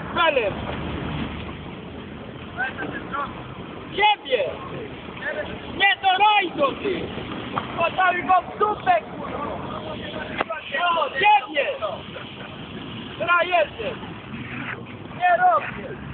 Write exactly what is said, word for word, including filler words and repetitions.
Felem! Ciebie! Nie to Rajdo, ty! Postawi go w dupę, kurwa! O, ciebie! Frajerze! Nie robię!